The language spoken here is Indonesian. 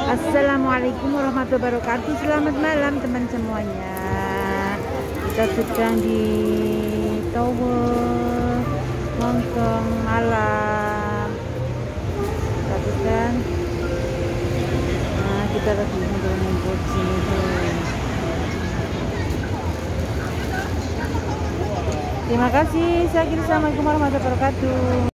Assalamualaikum warahmatullahi wabarakatuh. Selamat malam teman semuanya. Kita sedang di Tower nongkrong malam. Kita sedang kita lagi ngumpul di sini tuh. Terima kasih. Assalamualaikum warahmatullahi wabarakatuh.